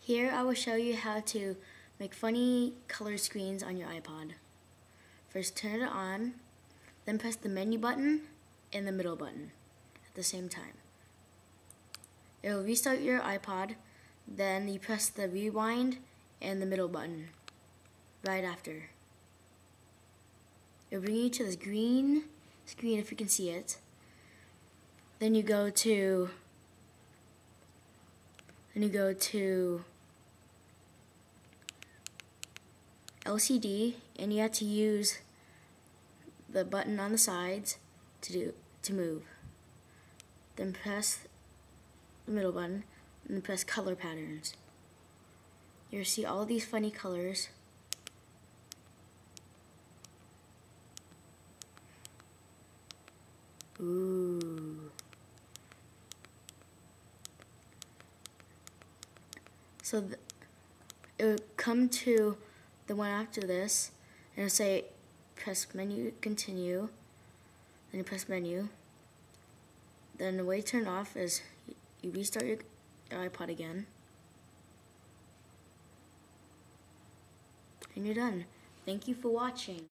Here I will show you how to make funny color screens on your iPod. First turn it on, then press the menu button and the middle button at the same time. It will restart your iPod, then you press the rewind and the middle button right after. It will bring you to this green screen if you can see it. Then you go to LCD, and you have to use the button on the sides to move. Then press the middle button and then press color patterns. You'll see all these funny colors. Ooh. So it will come to the one after this, and it'll say press menu, continue, then you press menu. Then the way to turn it off is you restart your iPod again, and you're done. Thank you for watching.